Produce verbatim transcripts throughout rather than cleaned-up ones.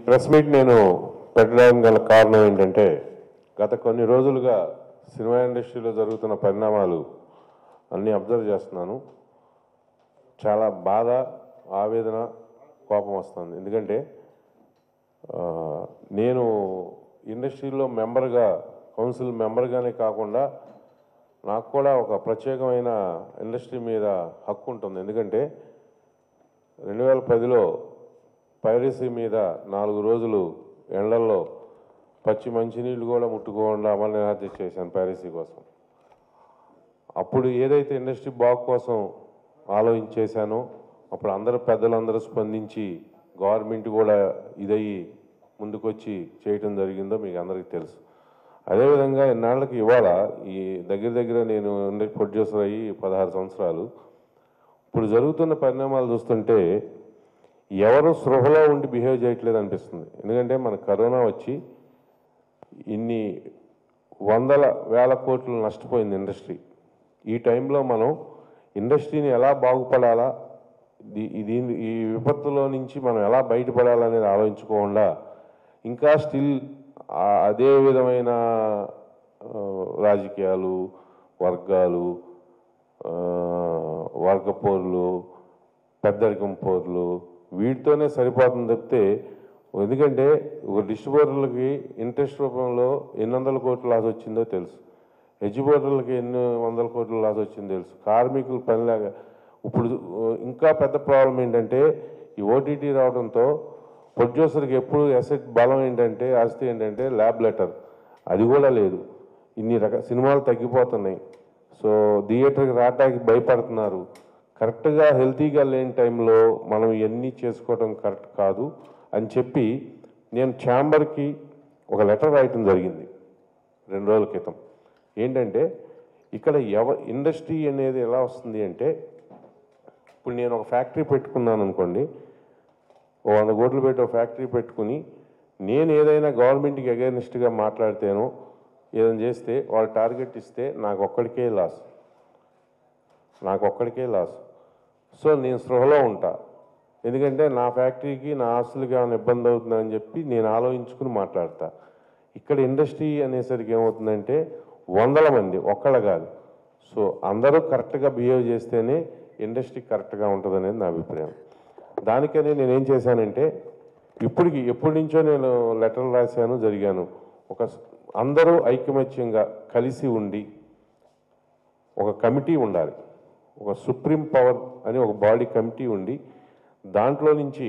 Press meet నేను పెట్టడానికి గల కారణం ఏంటంటే గత కొన్ని రోజులుగా సినిమా ఇండస్ట్రీలో జరుగుతున్న పరిణామాలు అన్నీ అబ్జర్వ్ చేస్తున్నాను. చాలా బాధ, ఆవేదన, కోపం వస్తుంది. ఎందుకంటే నేను ఇండస్ట్రీలో మెంబర్గా, కౌన్సిల్ మెంబర్గానే కాకుండా నాకు కూడా ఒక ప్రత్యేకమైన ఇండస్ట్రీ మీద హక్కు ఉంటుంది. ఎందుకంటే రెండు వేల పదిలో పైరసీ మీద నాలుగు రోజులు ఎండల్లో పచ్చి మంచినీళ్ళు కూడా ముట్టుకోకుండా అమలు నిరాధ్య చేశాను పైరసీ కోసం. అప్పుడు ఏదైతే ఇండస్ట్రీ బాగు కోసం ఆలోచించేశానో అప్పుడు అందరూ పెద్దలందరూ స్పందించి గవర్నమెంట్ కూడా ఇదయ్యి ముందుకొచ్చి చేయటం జరిగిందో మీకు అందరికీ తెలుసు. అదేవిధంగా ఇన్నాళ్ళకి ఇవాళ ఈ దగ్గర దగ్గర నేను ప్రొడ్యూసర్ అయ్యి పదహారు సంవత్సరాలు ఇప్పుడు జరుగుతున్న పరిణామాలు చూస్తుంటే ఎవరు సృహలో ఉండి బిహేవ్ చేయట్లేదు అనిపిస్తుంది. ఎందుకంటే మన కరోనా వచ్చి ఇన్ని వందల వేల కోట్లు నష్టపోయింది ఇండస్ట్రీ. ఈ టైంలో మనం ఇండస్ట్రీని ఎలా బాగుపడాలా, దీని ఈ విపత్తులో నుంచి మనం ఎలా బయటపడాలనేది ఆలోచించుకోకుండా ఇంకా స్టిల్ అదే విధమైన రాజకీయాలు, వర్గాలు, వర్గ పోర్లు, పెద్దరికం పోర్లు వీటితోనే సరిపోతుంది తప్పితే, ఎందుకంటే ఒక డిస్ట్రిబ్యూటర్లకి ఇంట్రెస్ట్ రూపంలో ఎన్ని వందల కోట్లు లాస్ వచ్చిందో తెలుసు, ఎగ్జిబ్యూటర్లకి ఎన్ని వందల కోట్లు లాస్ వచ్చిందో తెలుసు, కార్మికులు పనిలాగా. ఇప్పుడు ఇంకా పెద్ద ప్రాబ్లం ఏంటంటే ఈ ఓటీటీ రావడంతో ప్రొడ్యూసర్కి ఎప్పుడు అసెట్ బలం ఏంటంటే, ఆస్తి ఏంటంటే ల్యాబ్ లెటర్, అది కూడా లేదు. ఇన్ని రకాల సినిమాలు తగ్గిపోతున్నాయి. సో థియేటర్కి రావడానికి భయపడుతున్నారు. కరెక్ట్గా హెల్తీగా లేని టైంలో మనం ఇవన్నీ చేసుకోవడం కరెక్ట్ కాదు అని చెప్పి నేను ఛాంబర్కి ఒక లెటర్ రాయటం జరిగింది రెండు రోజుల క్రితం. ఏంటంటే ఇక్కడ ఎవ ఇండస్ట్రీ అనేది ఎలా వస్తుంది అంటే, ఇప్పుడు నేను ఒక ఫ్యాక్టరీ పెట్టుకున్నాను అనుకోండి, ఓ వంద కోట్లు పెట్టి ఒక ఫ్యాక్టరీ పెట్టుకుని నేను ఏదైనా గవర్నమెంట్కి అగైనెస్ట్గా మాట్లాడితేనో ఏదైనా చేస్తే వాళ్ళు టార్గెట్ ఇస్తే నాకు ఒక్కడికే లాస్, నాకు ఒక్కడికే లాస్. సో నేను స్పృహలో ఉంటా. ఎందుకంటే నా ఫ్యాక్టరీకి, నా ఆస్తులకి ఏమైనా ఇబ్బంది అవుతుందని చెప్పి నేను ఆలోచించుకుని మాట్లాడతా. ఇక్కడ ఇండస్ట్రీ అనేసరికి ఏమవుతుందంటే వందల మంది, ఒక్కళ్ళ కాదు. సో అందరూ కరెక్ట్గా బిహేవ్ చేస్తేనే ఇండస్ట్రీ కరెక్ట్గా ఉంటుంది అనేది నా అభిప్రాయం. దానికనే నేనేం చేశానంటే, ఇప్పటికి ఎప్పటి నుంచో నేను లెటర్లు రాశాను, జరిగాను. ఒక అందరూ ఐకమత్యంగా కలిసి ఉండి ఒక కమిటీ ఉండాలి, ఒక సుప్రీం పవర్ అని ఒక బాడీ కమిటీ ఉండి దాంట్లో నుంచి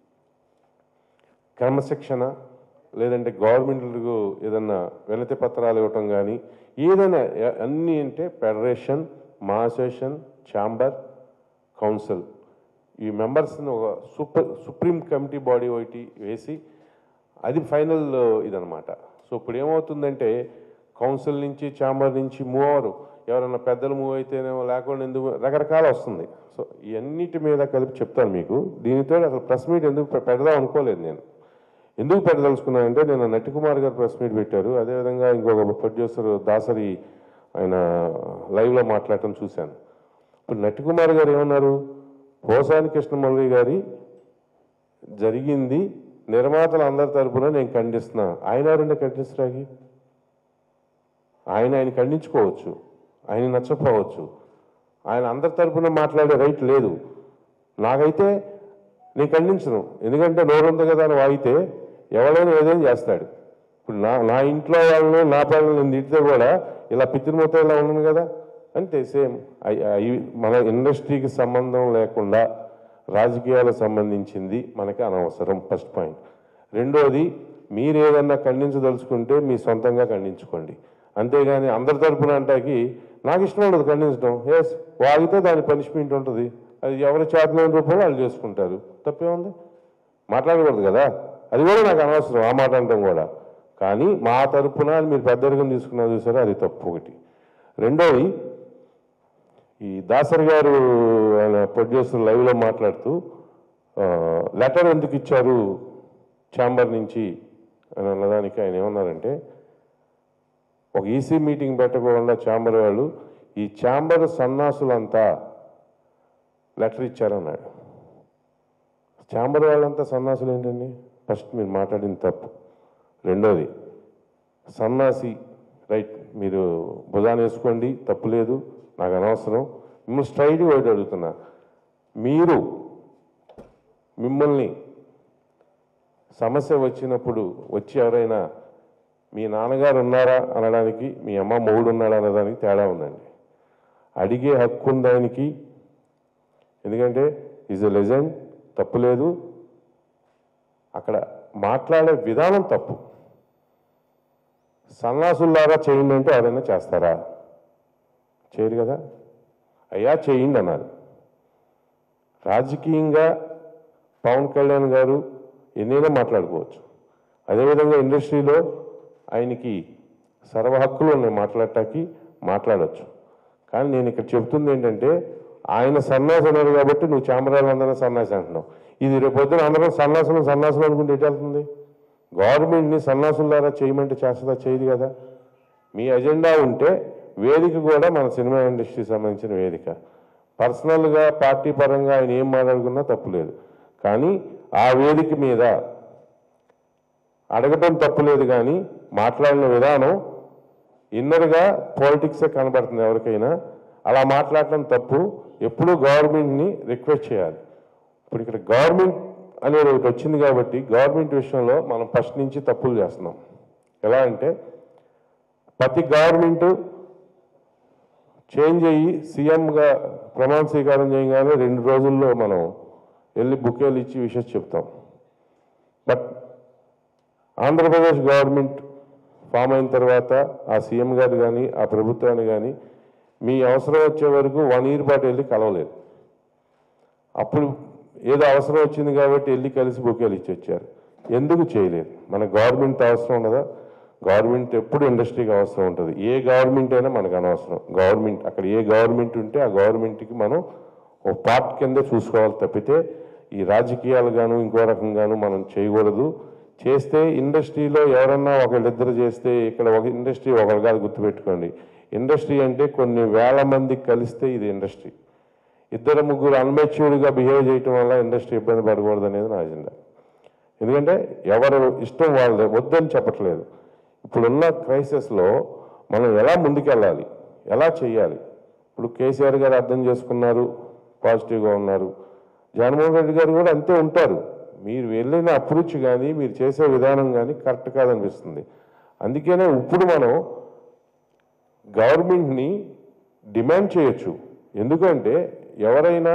క్రమశిక్షణ లేదంటే గవర్నమెంట్లకు ఏదన్నా వినతి పత్రాలు ఇవ్వటం కానీ ఏదైనా అన్నీ అంటే ఫెడరేషన్, మా అసోసియేషన్, ఛాంబర్, కౌన్సిల్ ఈ మెంబర్స్ని ఒక సూపర్ సుప్రీం కమిటీ బాడీ ఒకటి వేసి అది ఫైనల్ ఇదనమాట. సో ఇప్పుడు ఏమవుతుందంటే కౌన్సిల్ నుంచి, ఛాంబర్ నుంచి మూవ్ అవ్వరు, ఎవరైనా పెద్దలు మూవ్ అయితేనేమో లేకుండా ఎందుకు రకరకాల వస్తుంది. సో ఇవన్నిటి మీద కలిపి చెప్తాను మీకు. దీనితో అసలు ప్రెస్ మీట్ ఎందుకు పెడదాం అనుకోలేదు నేను. ఎందుకు పెట్టదలుచుకున్నానంటే, నేను నటికుమార్ గారు ప్రెస్ మీట్ పెట్టారు, అదేవిధంగా ఇంకొక ప్రొడ్యూసర్ దాసరి ఆయన లైవ్లో మాట్లాడటం చూశాను. ఇప్పుడు నటికుమార్ గారు ఏమన్నారు, పోసాని కృష్ణమురళి గారి జరిగింది నిర్మాతలు అందరి తరపున నేను ఖండిస్తున్నా. ఆయన ఎవరంటే ఖండిస్తాకి? ఆయన ఆయన ఖండించుకోవచ్చు, ఆయన నచ్చపోవచ్చు, ఆయన అందరి తరపున మాట్లాడే రైట్ లేదు. నాకైతే నేను ఖండించను, ఎందుకంటే నోరుంది కదా అని వాగితే ఎవరైనా ఏదైనా చేస్తాడు. ఇప్పుడు నా నా ఇంట్లో వాళ్ళని, నా పిల్లలు నేను తిడితే కూడా ఇలా పిచ్చిమొత్తం ఇలా ఉన్నాను కదా అంటే సేమ్. మన ఇండస్ట్రీకి సంబంధం లేకుండా రాజకీయాలకు సంబంధించింది మనకి అనవసరం, ఫస్ట్ పాయింట్. రెండోది, మీరు ఏదన్నా ఖండించదలుచుకుంటే మీ సొంతంగా ఖండించుకోండి, అంతేగాని అందరి తరపున అంటాకి నాకు ఇష్టం ఉండదు ఖండించడం. ఎస్, వాగితే దాని పనిష్మెంట్ ఉంటుంది, అది ఎవరి చేతనైన రూపంలో వాళ్ళు చేసుకుంటారు, తప్పే ఉంది, మాట్లాడకూడదు కదా. అది కూడా నాకు అనవసరం ఆ మాట అనడం కూడా. కానీ మా తరపున మీరు పెద్దరికం తీసుకున్నారు చూసారా, అది తప్పు ఒకటి. రెండోది, ఈ దాసరి గారు ఆయన ప్రొడ్యూసర్ లైవ్లో మాట్లాడుతూ లెటర్ ఎందుకు ఇచ్చారు ఛాంబర్ నుంచి అని అన్నదానికి ఆయన ఏమన్నారంటే, ఒక ఈసీ మీటింగ్ పెట్టకుండా ఛాంబర్ వాళ్ళు ఈ ఛాంబర్ సన్నాసులంతా లెటర్ ఇచ్చారన్నాడు. ఛాంబర్ వాళ్ళంతా సన్నాసులు ఏంటండి? ఫస్ట్ మీరు మాట్లాడింది తప్పు. రెండోది సన్నాసి, రైట్, మీరు భుజాన్ని వేసుకోండి, తప్పు లేదు, నాకు అనవసరం. మిమ్మల్ని స్ట్రైట్ ఒకటి అడుగుతున్నా, మీరు మిమ్మల్ని సమస్య వచ్చినప్పుడు వచ్చి ఎవరైనా మీ నాన్నగారు ఉన్నారా అనడానికి, మీ అమ్మ మొగుడు ఉన్నాడా అనడానికి తేడా ఉందండి. అడిగే హక్కు ఉంది ఆయనకి, ఎందుకంటే ఈజ్ ఎ లెజెండ్, తప్పు లేదు. అక్కడ మాట్లాడే విధానం తప్పు. సన్నాసుల్లారా చేయండి అంటే ఎవరైనా చేస్తారా? చేయరు కదా. అయ్యా చేయండి అన్నారు. రాజకీయంగా పవన్ కళ్యాణ్ గారు ఎన్నైనా మాట్లాడుకోవచ్చు. అదేవిధంగా ఇండస్ట్రీలో ఆయనకి సర్వ హక్కులు ఉన్నాయి మాట్లాడటానికి, మాట్లాడవచ్చు. కానీ నేను ఇక్కడ చెప్తుంది ఏంటంటే, ఆయన సన్నాసి అన్నారు కాబట్టి నువ్వు చామరాలు అందరూ సన్నాసి అంటున్నావు. ఇది రేపు పొద్దున అందరం సన్నాసులు సన్నాసులు అనుకుంటే ఎటు వెళ్తుంది? గవర్నమెంట్ని సన్నాసుల ద్వారా చేయమంటే చేస్తుందా? చేయదు కదా. మీ ఎజెండా ఉంటే వేదిక కూడా మన సినిమా ఇండస్ట్రీకి సంబంధించిన వేదిక. పర్సనల్గా పార్టీ పరంగా ఆయన ఏం మాట్లాడుకున్నా తప్పులేదు. కానీ ఆ వేదిక మీద అడగటం తప్పులేదు, కానీ మాట్లాడిన విధానం ఇన్నర్గా పాలిటిక్సే కనబడుతుంది ఎవరికైనా. అలా మాట్లాడటం తప్పు. ఎప్పుడూ గవర్నమెంట్ని రిక్వెస్ట్ చేయాలి. ఇప్పుడు ఇక్కడ గవర్నమెంట్ అనేది ఒకటి వచ్చింది కాబట్టి గవర్నమెంట్ విషయంలో మనం ఫస్ట్ నుంచి తప్పులు చేస్తున్నాం. ఎలా అంటే, ప్రతి గవర్నమెంటు చేంజ్ అయ్యి సీఎంగా ప్రమాణ స్వీకారం చేయగానే రెండు రోజుల్లో మనం వెళ్ళి బుకేలు ఇచ్చి విషయం చెప్తాం. బట్ ఆంధ్రప్రదేశ్ గవర్నమెంట్ ఫామ్ అయిన తర్వాత ఆ సీఎం గారు కానీ ఆ ప్రభుత్వాన్ని కానీ మీ అవసరం వచ్చే వరకు వన్ ఇయర్ పాటు వెళ్ళి కలవలేదు. అప్పుడు ఏదో అవసరం వచ్చింది కాబట్టి వెళ్ళి కలిసి బుకేలు ఇచ్చి వచ్చారు. ఎందుకు చేయలేదు? మన గవర్నమెంట్ అవసరం ఉండదా? గవర్నమెంట్ ఎప్పుడు ఇండస్ట్రీకి అవసరం ఉంటుంది. ఏ గవర్నమెంట్ అయినా మనకు అనవసరం. గవర్నమెంట్ అక్కడ ఏ గవర్నమెంట్ ఉంటే ఆ గవర్నమెంట్కి మనం ఒక పార్ట్ కింద చూసుకోవాలి తప్పితే ఈ రాజకీయాలు గాను ఇంకో రకంగాను మనం చేయకూడదు. చేస్తే ఇండస్ట్రీలో ఎవరన్నా ఒకళ్ళిద్దరు చేస్తే, ఇక్కడ ఒక ఇండస్ట్రీ ఒకరు కాదు, గుర్తుపెట్టుకోండి. ఇండస్ట్రీ అంటే కొన్ని వేల మంది కలిస్తే ఇది ఇండస్ట్రీ. ఇద్దరు ముగ్గురు అన్మెచ్యూర్డ్గా బిహేవ్ చేయటం వల్ల ఇండస్ట్రీ ఇబ్బంది పడకూడదు అనేది నా అజెండా. ఎందుకంటే ఎవరు ఇష్టం వాళ్ళదే, వద్దని చెప్పట్లేదు. ఇప్పుడున్న క్రైసిస్లో మనం ఎలా ముందుకెళ్ళాలి, ఎలా చేయాలి? ఇప్పుడు కేసీఆర్ గారు అర్థం చేసుకున్నారు, పాజిటివ్గా ఉన్నారు. జగన్మోహన్ రెడ్డి గారు కూడా అంతే ఉంటారు. మీరు వెళ్ళిన అప్రోచ్ కానీ మీరు చేసే విధానం కానీ కరెక్ట్ కాదనిపిస్తుంది. అందుకనే ఇప్పుడు మనం గవర్నమెంట్ని డిమాండ్ చేయొచ్చు. ఎందుకంటే ఎవరైనా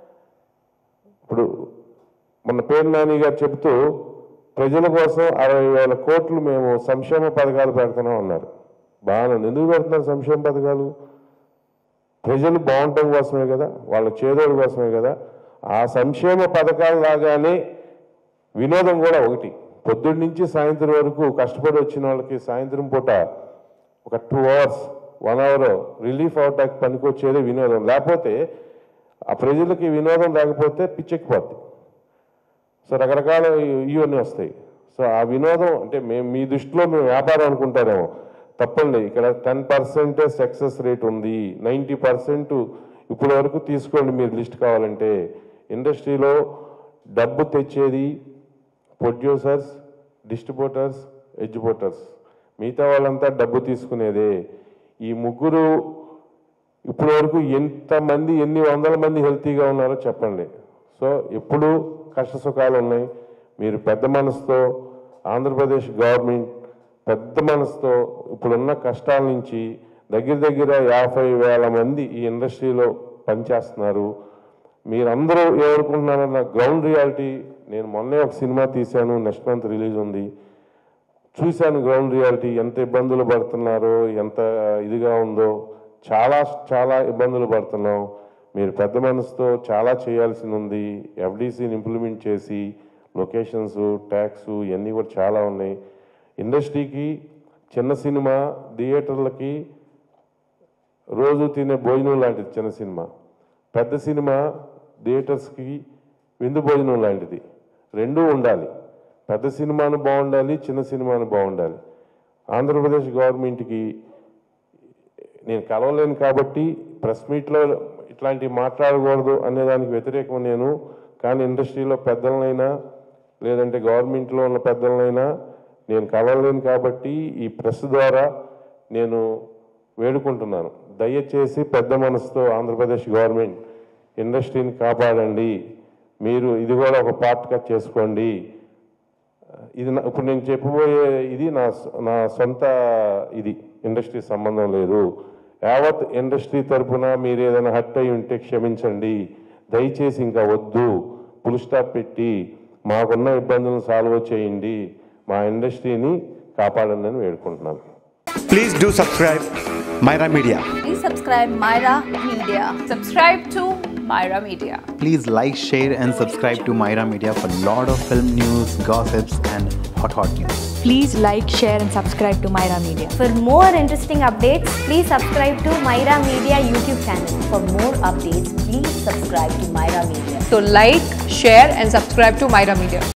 ఇప్పుడు మన పేరు నాని గారు చెబుతూ ప్రజల కోసం అరవై వేల కోట్లు మేము సంక్షేమ పథకాలు పెడుతున్నాం అన్నారు. బాగా ఎందుకు పెడుతున్నారు సంక్షేమ పథకాలు? ప్రజలు బాగుండటం కోసమే కదా, వాళ్ళ చేదోడు కోసమే కదా. ఆ సంక్షేమ పథకాలు లాగానే వినోదం కూడా ఒకటి. పొద్దున్న నుంచి సాయంత్రం వరకు కష్టపడి వచ్చిన వాళ్ళకి సాయంత్రం పూట ఒక two hours one hour relief అవటానికి పనికొచ్చేదే వినోదం. లేకపోతే ఆ ప్రజలకి వినోదం లేకపోతే పిచ్చెక్కిపోద్ది. సో రకరకాల ఇవన్నీ వస్తాయి. సో ఆ వినోదం అంటే మేము మీ దృష్టిలో మేము వ్యాపారం అనుకుంటారేమో, తప్పండి. ఇక్కడ టెన్ పర్సెంటే సక్సెస్ రేట్ ఉంది. నైంటీ పర్సెంట్ ఇప్పటి వరకు తీసుకోండి మీరు లిస్ట్ కావాలంటే. ఇండస్ట్రీలో డబ్బు తెచ్చేది ప్రొడ్యూసర్స్, డిస్ట్రిబ్యూటర్స్, ఎగ్జిబ్యూటర్స్. మిగతా వాళ్ళంతా డబ్బు తీసుకునేదే. ఈ ముగ్గురు ఇప్పటి వరకు ఎంతమంది, ఎన్ని వందల మంది హెల్తీగా ఉన్నారో చెప్పండి. సో ఎప్పుడు కష్ట సుఖాలు ఉన్నాయి. మీరు పెద్ద మనసుతో, ఆంధ్రప్రదేశ్ గవర్నమెంట్ పెద్ద మనసుతో ఇప్పుడున్న కష్టాల నుంచి దగ్గర దగ్గర యాభై వేల మంది ఈ ఇండస్ట్రీలో పనిచేస్తున్నారు. మీరందరూ ఏమనుకుంటున్నారన్న గ్రౌండ్ రియాలిటీ. నేను మొన్నే ఒక సినిమా తీశాను, నెక్స్ట్ మంత్ రిలీజ్ ఉంది. చూశాను గ్రౌండ్ రియాలిటీ, ఎంత ఇబ్బందులు పడుతున్నారో, ఎంత ఇదిగా ఉందో. చాలా చాలా ఇబ్బందులు పడుతున్నాం. మీరు పెద్ద మనసుతో చాలా చేయాల్సింది ఉంది. ఎఫ్డీసీని ఇంప్లిమెంట్ చేసి లొకేషన్స్, ట్యాక్స్ ఇవన్నీ కూడా చాలా ఉన్నాయి. ఇండస్ట్రీకి చిన్న సినిమా థియేటర్లకి రోజు తినే భోజనం లాంటిది చిన్న సినిమా. పెద్ద సినిమా థియేటర్స్కి విందు భోజనం లాంటిది. రెండూ ఉండాలి. పెద్ద సినిమాను బాగుండాలి, చిన్న సినిమాను బాగుండాలి. ఆంధ్రప్రదేశ్ గవర్నమెంట్కి నేను కలవలేను కాబట్టి ప్రెస్ మీట్లో ఇట్లాంటివి మాట్లాడకూడదు అనేదానికి వ్యతిరేకం నేను. కానీ ఇండస్ట్రీలో పెద్దలనైనా లేదంటే గవర్నమెంట్లో ఉన్న పెద్దలనైనా నేను కలవలేను కాబట్టి ఈ ప్రెస్ ద్వారా నేను వేడుకుంటున్నాను. దయచేసి పెద్ద మనసుతో ఆంధ్రప్రదేశ్ గవర్నమెంట్ ఇండస్ట్రీని కాపాడండి. మీరు ఇది కూడా ఒక పార్ట్గా చేసుకోండి. ఇది ఇప్పుడు నేను చెప్పబోయే ఇది నా నా సొంత ఇది ఇండస్ట్రీ సంబంధం లేదు. యావత్ ఇండస్ట్రీ తరఫున మీరు ఏదైనా హర్ట్ అయి ఉంటే క్షమించండి. దయచేసి ఇంకా వద్దు, ఫుల్ స్టాప్ పెట్టి మాకున్న ఇబ్బందులను సాల్వ్ చేయండి, మా ఇండస్ట్రీని కాపాడండి అని వేడుకుంటున్నాను. Please do subscribe Myra Media. Please subscribe Myra Media. Subscribe to Myra Media. Please like, share and subscribe to Myra Media for lot of film news, gossips and hot hot news. Please like, share and subscribe to Myra Media. For more interesting updates, please subscribe to Myra Media YouTube channel. For more updates, please subscribe to Myra Media. So like, share and subscribe to Myra Media.